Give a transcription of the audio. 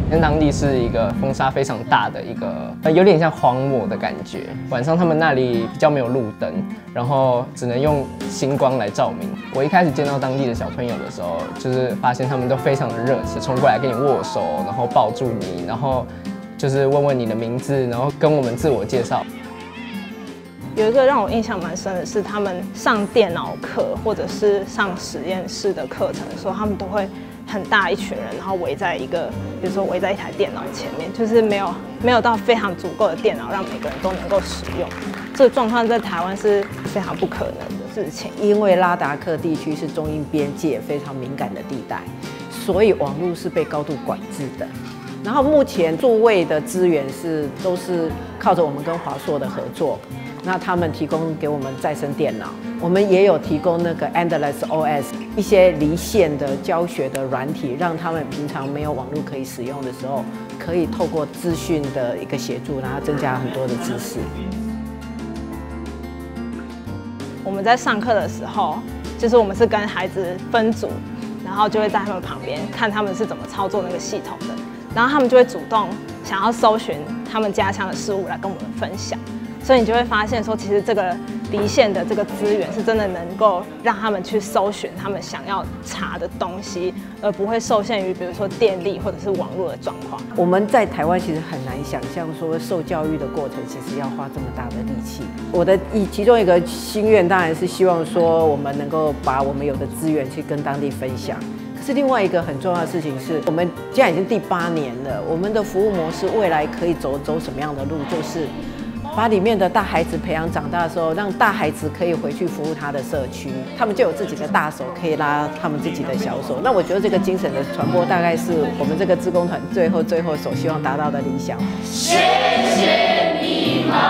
因为当地是一个风沙非常大的一个，有点像荒漠的感觉。晚上他们那里比较没有路灯，然后只能用星光来照明。我一开始见到当地的小朋友的时候，就是发现他们都非常的热情，冲过来跟你握手，然后抱住你，然后就是问问你的名字，然后跟我们自我介绍。 有一个让我印象蛮深的是，他们上电脑课或者是上实验室的课程的时候，他们都会很大一群人，然后围在一个，比如说围在一台电脑前面，就是没有到非常足够的电脑让每个人都能够使用。这个状况在台湾是非常不可能的事情。 因为拉达克地区是中印边界非常敏感的地带，所以网络是被高度管制的。然后目前数位的资源都是靠着我们跟华硕的合作。那他们提供给我们再生电脑，我们也有提供那个 Endless OS 一些离线的教学的软体，让他们平常没有网络可以使用的时候，可以透过资讯的一个协助，然后增加很多的知识。 我们在上课的时候，就是我们是跟孩子分组，然后就会在他们旁边看他们是怎么操作那个系统的，然后他们就会主动想要搜寻他们家乡的事物来跟我们分享。所以你就会发现说，其实这个离线的这个资源是真的能够让他们去搜寻他们想要查的东西，而不会受限于比如说电力或者是网络的状况。 我们在台湾其实很难想象说受教育的过程其实要花这么大的力气。我的其中一个心愿当然是希望说我们能够把我们有的资源去跟当地分享。可是另外一个很重要的事情是，我们现在已经第8年了，我们的服务模式未来可以走什么样的路，就是把里面的大孩子培养长大的时候，让大孩子可以回去服务他的社区，他们就有自己的大手可以拉他们自己的小手。那我觉得这个精神的传播，大概是我们这个志工团最后所希望达到的理想。谢谢你们。